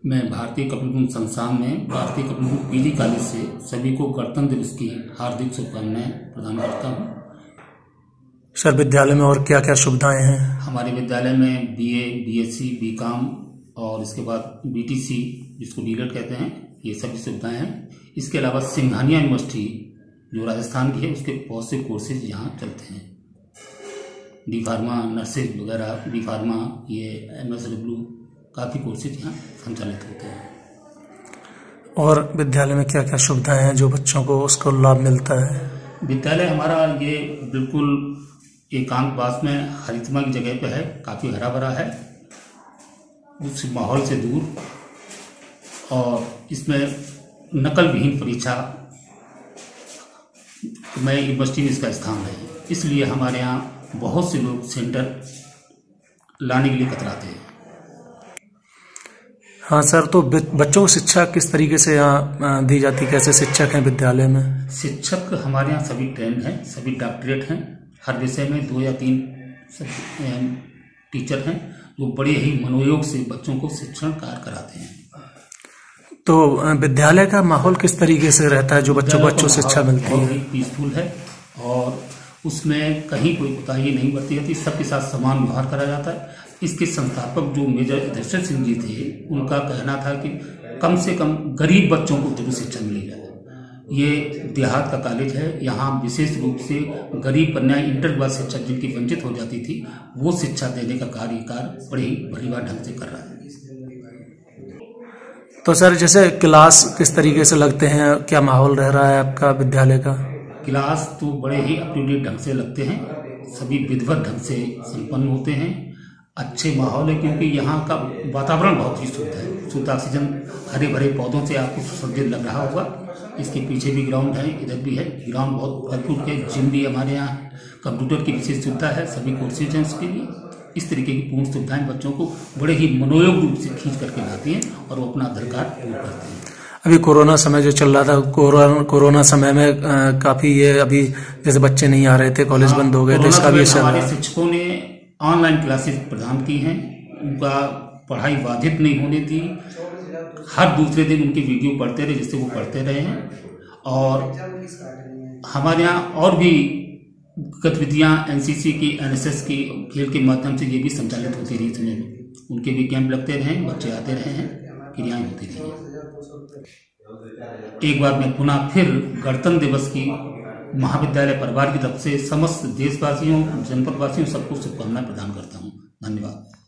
मैं भारतीय कपिल संस्थान में भारतीय कपिल पीजी कॉलेज से सभी को गणतंत्र दिवस की हार्दिक शुभकामनाएं प्रदान करता हूं। सर, विद्यालय में और क्या क्या सुविधाएं हैं? हमारे विद्यालय में बीए, बीएससी, बीकॉम और इसके बाद बीटीसी जिसको डीलेट कहते हैं, ये सभी सुविधाएं हैं। इसके अलावा सिंघानिया यूनिवर्सिटी जो राजस्थान की है, उसके बहुत से कोर्सेज यहाँ चलते हैं। डी फार्मा, नर्सिंग वगैरह, बी फार्मा, ये MSW, काफ़ी कोर्सेज यहाँ संचालित होते हैं। और विद्यालय में क्या क्या सुविधाएं हैं जो बच्चों को उसको लाभ मिलता है? विद्यालय हमारा ये बिल्कुल एकांतवास में हरितमा की जगह पे है, काफ़ी हरा भरा है, उस माहौल से दूर, और इसमें नकल विहीन परीक्षा में यूनिवर्सिटी में इसका स्थान है। इसलिए हमारे यहाँ बहुत से लोग सेंटर लाने के लिए कतराते हैं। हाँ सर, तो बच्चों को शिक्षा किस तरीके से यहाँ दी जाती है? कैसे शिक्षक हैं विद्यालय में? शिक्षक हमारे यहाँ सभी ट्रेंड हैं, सभी डॉक्टरेट हैं। हर विषय में 2 या 3 टीचर हैं जो बड़े ही मनोयोग से बच्चों को शिक्षण कार्य कराते हैं। तो विद्यालय का माहौल किस तरीके से रहता है जो बच्चों से शिक्षा मिलती है? बहुत ही पीसफुल है और उसमें कहीं कोई कोताही नहीं बरती जाती, सबके साथ समान व्यवहार करा जाता है। इसके संस्थापक जो मेजर दशरथ सिंह जी थे, उनका कहना था कि कम से कम गरीब बच्चों को जरूर शिक्षा मिली जाए। ये देहात का कॉलेज है, यहाँ विशेष रूप से गरीब कन्याएं इंटर के बाद शिक्षा जिनकी वंचित हो जाती थी, वो शिक्षा देने का कार्य बड़े ही भलीभांति ढंग से कर रहा है। तो सर, जैसे क्लास किस तरीके से लगते हैं, क्या माहौल रह रहा है आपका विद्यालय का? क्लास तो बड़े ही अप टू डेट ढंग से लगते हैं, सभी विधिवत ढंग से संपन्न होते हैं। अच्छे माहौल है क्योंकि यहाँ का वातावरण बहुत ही शुद्ध है, शुद्ध ऑक्सीजन, हरे भरे पौधों से आपको सुसज्जित लग रहा होगा। इसके पीछे भी ग्राउंड है, इधर भी है, ग्राउंड बहुत भरपूर है। जिम भी हमारे यहाँ, कंप्यूटर की विशेष सुविधा है, सभी कोर्सेज हैं उसके लिए। इस तरीके की पूर्ण सुविधाएं बच्चों को बड़े ही मनोयोग रूप से खींच करके लाती हैं और वो अपना अधिकार पूर्ण करते हैं। अभी कोरोना समय जो चल रहा था, कोरोना समय में काफी ये अभी जैसे बच्चे नहीं आ रहे थे, कॉलेज बंद हो गए थे, इसका भी हमारे शिक्षकों ने ऑनलाइन क्लासेस प्रदान की हैं। उनका पढ़ाई बाधित नहीं होने दी, हर दूसरे दिन उनकी वीडियो पढ़ते रहे, जिससे वो पढ़ते रहे हैं। और हमारे यहाँ और भी गतिविधियाँ NCC की, NSS की, खेल के माध्यम से ये भी संचालित होती रही। इसमें उनके भी कैंप लगते रहे, बच्चे आते रहे हैं, क्रियाएं होती रही। एक बार मैं पुनः फिर गणतंत्र दिवस की महाविद्यालय परिवार की तरफ से समस्त देशवासियों, जनपद वासियों सबको शुभकामनाएं प्रदान करता हूँ। धन्यवाद।